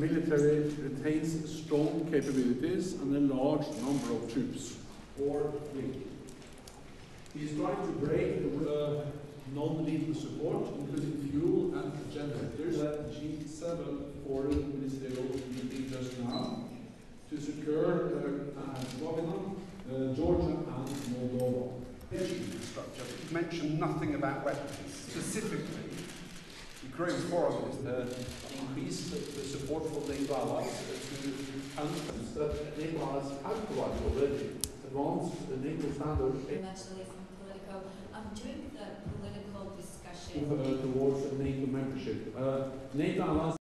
military retains strong capabilities and a large number of troops. Or weak. He is trying to break the non-lethal support, including fuel and generators, at the G7 Foreign Ministerial meeting just now, to secure Georgia and Moldova. Structure, but you mentioned nothing about weapons. Specifically, Ukraine's foreign minister Increase the support for NATO allies to countries that NATO allies have provided already. Advance the NATO standard. During the political discussion Towards NATO membership. NATO allies